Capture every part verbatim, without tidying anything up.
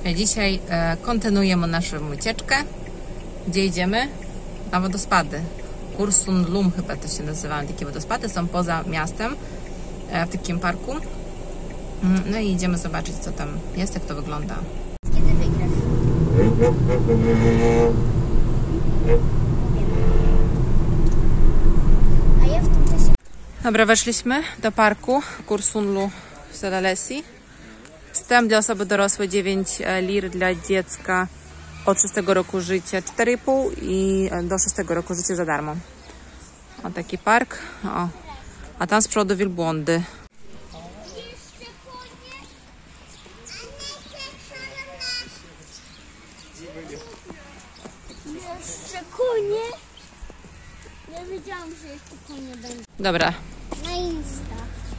Dzisiaj e, kontynuujemy naszą ucieczkę. Gdzie idziemy? Na wodospady. Kursun Lum chyba to się nazywają. Takie wodospady są poza miastem, e, w takim parku. No i idziemy zobaczyć, co tam jest, jak to wygląda. Kiedy wygrasz? A ja w tym czasie... Dobra, weszliśmy do parku Kursunlu w Selalesi. Wstęp dla osoby dorosłej dziewięć lir, dla dziecka od szóstego roku życia cztery i pół i do szóstego roku życia za darmo. O, taki park. O. A tam z przodu wielbłądy. Jeszcze konie? Ja wiedziałam, że jeszcze konie będą. Dobra. Na Insta.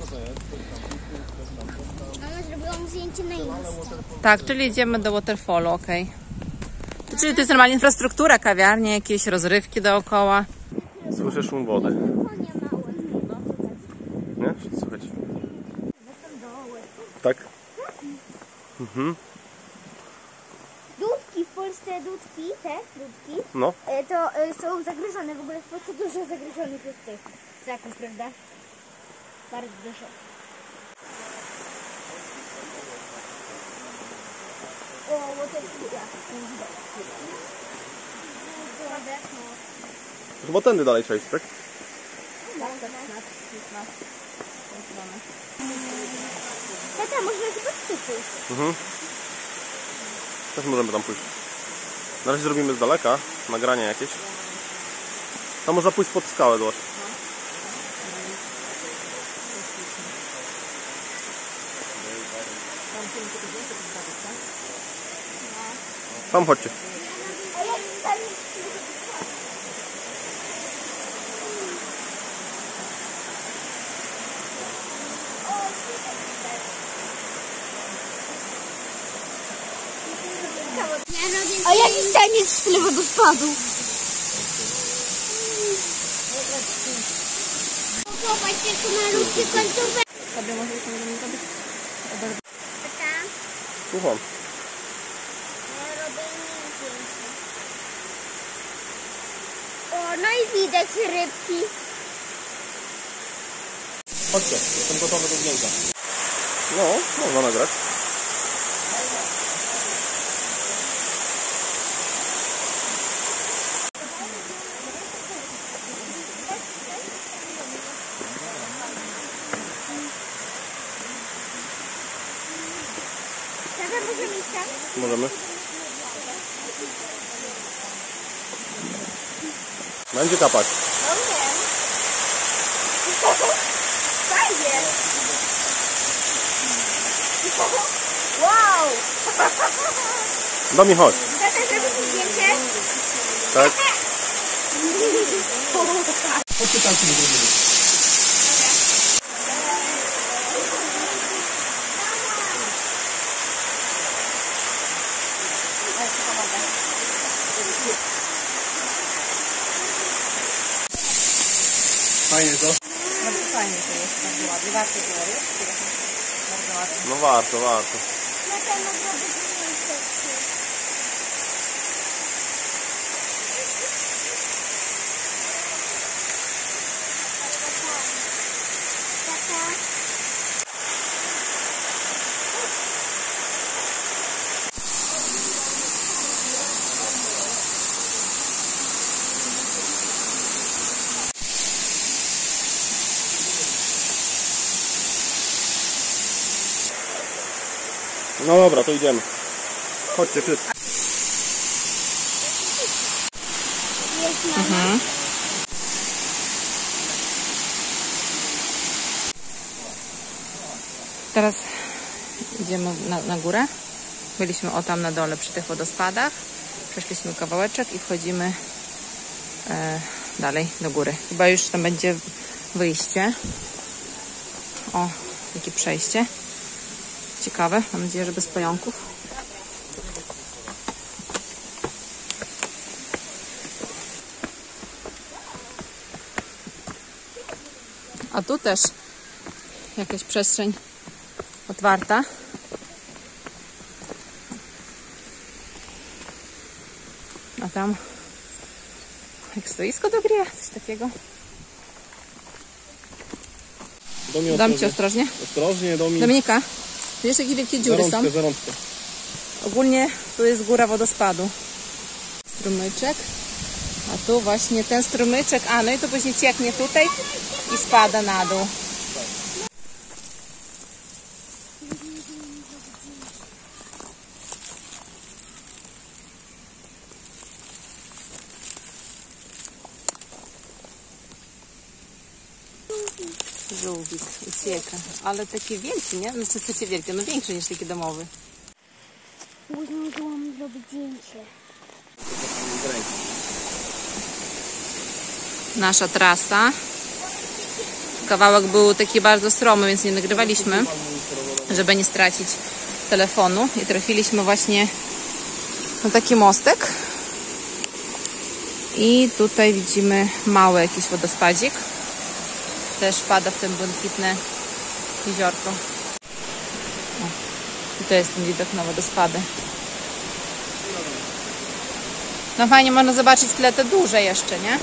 Mama zrobiła zdjęcie na Insta. Tak, czyli idziemy do waterfallu, ok. To, czyli to jest normalnie infrastruktura, kawiarnie, jakieś rozrywki dookoła. Słyszę szum wody. Konie małe. Nie? Czy słychać? Tak? Mhm. Dudki w Polsce, dudki, te dudki, No. e, to e, są zagrożone. W ogóle w Polsce dużo zagrożonych jest tych ssaków, prawda? Bardzo dużo. O, łoteria. Chyba tędy dalej trzeba iść, tak? Tata, można chyba tu pójść. Mhm. Też możemy tam pójść. Na razie zrobimy z daleka nagranie jakieś. Tam można pójść pod skałę, zobacz. Tam chodźcie. A jak tam... A jaki taniec w tle wodospadu? Popatrzcie, tu malutkie końcówek. Sobie może już nie zrobić. Tata, Słucham. ja robię zdjęcie. O, no i widać rybki. Chodźcie, jestem gotowy do zdjęcia. No, można nagrać. Tata, możemy iść tam? Możemy. Będzie kapać. Dobrze. Fajnie. Wow. Do mnie chodź. Tata, zrobisz zdjęcie? Tak? Chodźcie tam sobie zrobimy. Fajnie to? Bardzo fajnie to jest, bardzo ładnie. Warto było, wiesz? Bardzo ładnie. No warto, warto. Tata, mogła być zdjęcie. Tata. No dobra, to idziemy. Chodźcie wszyscy. Jest mama. Mhm. Teraz idziemy na, na górę. Byliśmy o tam na dole przy tych wodospadach. Przeszliśmy kawałeczek i wchodzimy e, dalej do góry. Chyba już tam będzie wyjście. O, takie przejście. Ciekawe. Mam nadzieję, że bez pająków. A tu też jakaś przestrzeń otwarta. A tam jak stoisko do gry, coś takiego. Domi Dam ci ostrożnie. Ostrożnie, Domi. Dominika, wiesz jakie wielkie dziury za rączkę, są? za rączkę. Ogólnie tu jest góra wodospadu. Strumyczek. A tu właśnie ten strumyczek, a no i to później cieknie tutaj i spada na dół. Żółwik ucieka, ale takie wielkie, nie? Znaczy chcecie wielkie, no większe niż taki domowy. Później byłam zrobić zdjęcie. Nasza trasa. Kawałek był taki bardzo stromy, więc nie nagrywaliśmy, żeby nie stracić telefonu. I trafiliśmy właśnie na taki mostek. I tutaj widzimy mały jakiś wodospadzik. Też pada w ten błękitne jeziorko. O, i to jest ten widok na wodospady. No fajnie, można zobaczyć tyle te duże jeszcze, nie?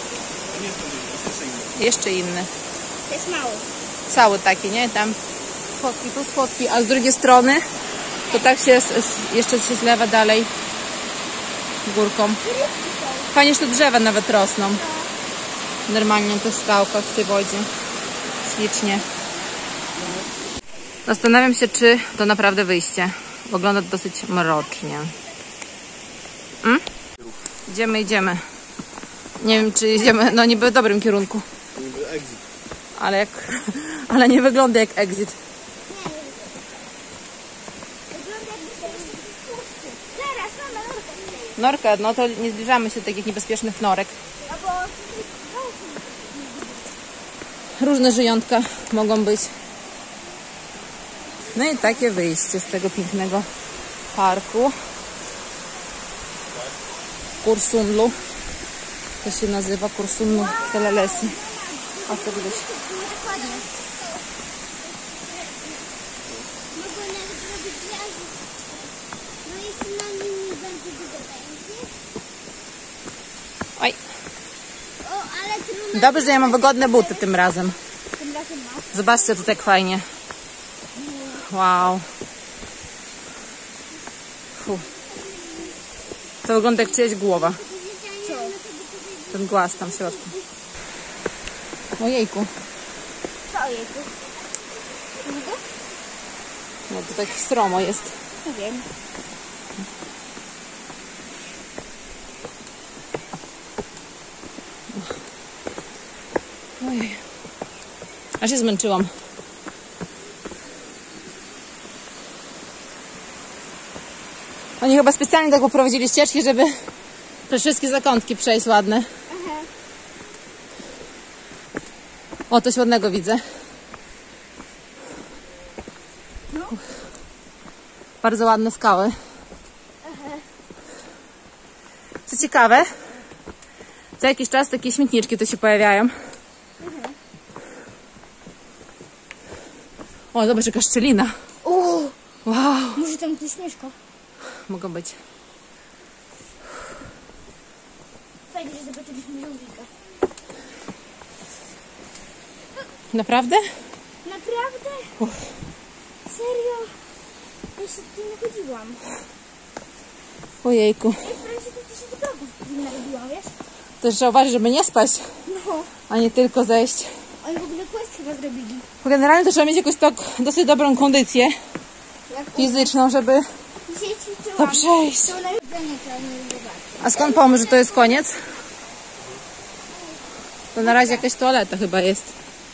Jeszcze inny. To jest mało. Cały taki, nie? Tam schodki, tu schodki, a z drugiej strony to tak się jeszcze się zlewa dalej górką. Fajnie, że tu drzewa nawet rosną. Normalnie na tych skałkach w tej wodzie. Ślicznie. Zastanawiam się, czy to naprawdę wyjście. Wygląda dosyć mrocznie. Mm? Idziemy, idziemy. Nie wiem, czy idziemy, no niby w dobrym kierunku. Niby exit. Ale jak, ale nie wygląda jak exit. Wygląda jakby się puszczy. Zaraz, mama, norka. Norka, no to nie zbliżamy się do takich niebezpiecznych norek. Albo... Różne żyjątka mogą być. No i takie wyjście z tego pięknego parku. Kursunlu. To się nazywa Kursunlu Selalesi. A to gdzieś. Dokładnie. Mogą nawet zrobić wiazy. No i przynajmniej nie będzie dużo będzie. Oj, O, ale trudno. dobrze, że ja mam wygodne buty tym razem. Tym razem masz. Zobaczcie, to tak fajnie. Wow. Fu. To wygląda jak czyjaś głowa. Co? Ten głaz tam w środku. Ojejku. Co jejku? Długo? No to tak stromo jest. Nie wiem. Ojej. Aż się zmęczyłam. Oni chyba specjalnie tak poprowadzili ścieżki, żeby przez wszystkie zakątki przejść ładne. Aha. O, coś ładnego widzę. No. Bardzo ładne skały. Co ciekawe, co jakiś czas takie śmietniczki tu się pojawiają. O, zobacz, jaka szczelina. O, Wow, może tam ktoś mieszka. mogą być. Fajnie, że zobaczyliśmy żółwika. Naprawdę? Naprawdę? Serio? Ja się tu nie chodziłam. Ojejku. Ja prawie się tu tysięcy kroków narobiłam, wiesz? Też trzeba uważać, żeby nie spać, No. a nie tylko zejść. Oni w ogóle quest chyba zrobili. Bo generalnie to trzeba mieć jakąś tak dosyć dobrą kondycję Jak fizyczną, żeby dzisiaj ćwiczyłam. to przejść. To na jedzenie to nie zobaczę. A skąd pomysł, że to jest koniec? To na razie jakaś toaleta chyba jest.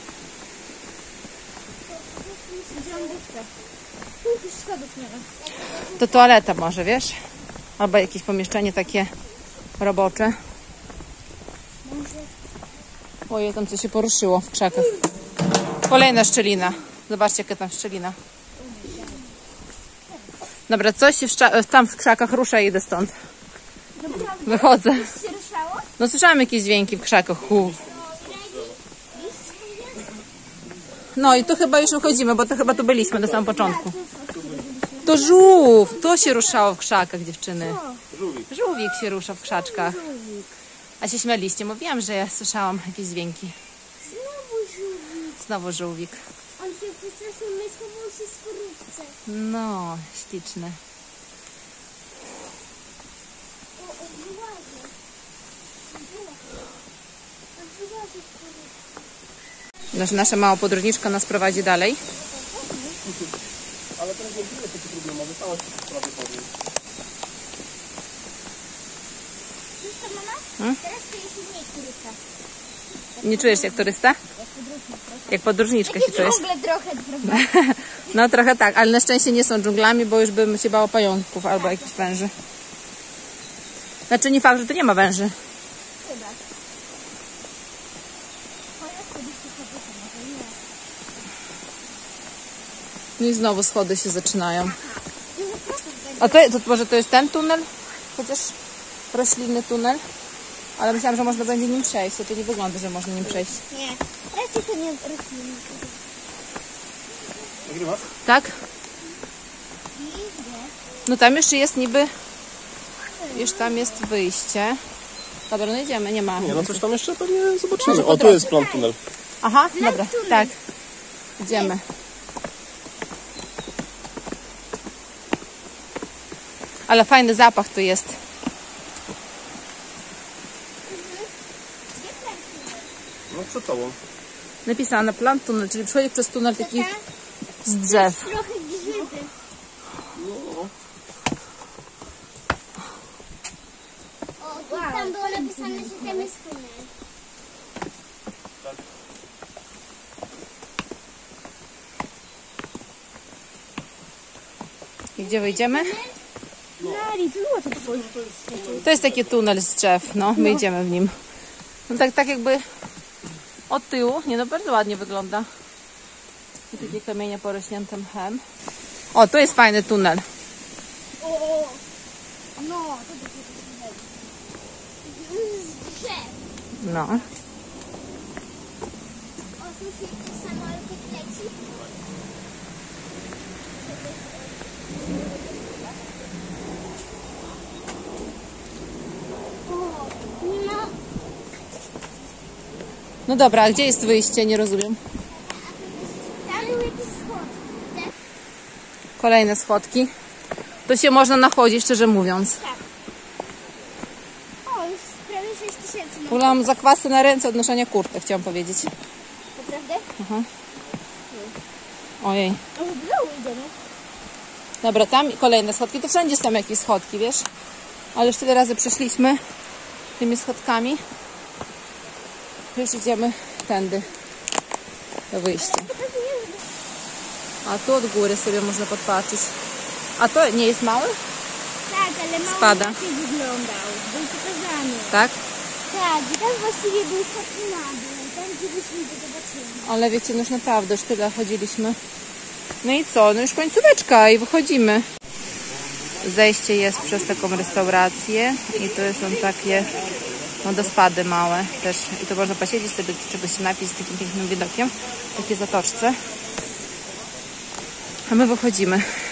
Widziałam dupkę. Tu już schodów nie ma. To toaleta może, wiesz? Albo jakieś pomieszczenie takie robocze. Ojej, tam coś się poruszyło w krzakach. Kolejna szczelina. Zobaczcie, jaka tam szczelina. Dobra, coś się w szcza- tam w krzakach rusza i idę stąd. Naprawdę? Wychodzę. Coś się ruszało? No słyszałam jakieś dźwięki w krzakach. Hu. No i tu chyba już uchodzimy, bo to chyba tu byliśmy na samym początku. Tu jest, od której byliśmy. To żółw! To się ruszało w krzakach, dziewczyny. Żółwik. Żółwik się rusza w krzaczkach. Żółwik. A się śmialiście, mówiłam, że ja słyszałam jakieś dźwięki. Znowu żółwik. Znowu żółwik. On się przestraszył, my schował się w skorupce. No, śliczny. O, o, wyłazi. On wyłazi w skorupce. Nasz, nasza mała podróżniczka nas prowadzi dalej. Ale teraz nie tyle takie problemy, całość prawie powiem. Wiesz co, mama? Hmm? Teraz czuję się mniej turysta. Nie czujesz się jak turysta? Jak podróżniczka się czujesz? W ogóle trochę, prawda? No trochę tak, ale na szczęście nie są dżunglami, bo już bym się bała pająków albo jakichś węży. Znaczy nie fakt, że tu nie ma węży. Chyba. Chociaż kiedyś to kobieta, może nie. No i znowu schody się zaczynają. No proszę, będzie. A to, to może to jest ten tunel? Chociaż roślinny tunel? Ale myślałam, że można będzie nim przejść, a to nie wygląda, że można nim przejść. Nie. Raczej to nie rośliny. Nagrywasz? Tak? Nigdzie. No tam jeszcze jest niby... Już tam jest wyjście. Dobra, no idziemy, nie ma. Nie, no coś tam jeszcze pewnie zobaczymy. Może po O, tu drodze. jest plan tunel. Aha, dobra, tak. Idziemy. Ale fajny zapach tu jest. No przed tobą. Napisane plan tunel, czyli przechodzi przez tunel taki z drzew. Trochę grzyby. No. O, tu tam było napisane, że tam jest tunel. I gdzie wyjdziemy? Lali, tu było to twoje. To jest taki tunel z drzew, no, my idziemy w nim. No tak, tak jakby od tyłu, nie no, bardzo ładnie wygląda. I takie kamienie porośnięte mchem. O, tu jest fajny tunel. O, no, to będzie tunel. Z drzew. No. O, tu się samolot leci. O, no. No dobra, a gdzie jest wyjście? Nie rozumiem. Tam był jakiś schod. Tak? Kolejne schodki. To się można nachodzić, szczerze mówiąc. Tak. O, już prawie sześć tysięcy. mam. Ulam zakwasy na ręce od noszenia kurtek, chciałam powiedzieć. Naprawdę? Aha. Ojej. Może do dołu idziemy? Dobra, tam kolejne schodki. To wszędzie są jakieś schodki, wiesz? Ale już tyle razy przeszliśmy tymi schodkami. Już idziemy tędy do wyjścia. A tu od góry sobie można podpatrzeć. A to nie jest mały? Tak, ale mało Spada. inaczej wyglądał. Był pokazany. Tak? Tak, i tam właściwie był schody na dół. Tam gdzie byśmy go zobaczyli. Ale wiecie, no już naprawdę, już tyle chodziliśmy. No i co? No już końcóweczka i wychodzimy. Zejście jest przez taką restaurację i to są takie wodospady małe też. I to można posiedzieć sobie, czegoś się napić z takim pięknym widokiem. Takie zatoczce. A my wychodzimy.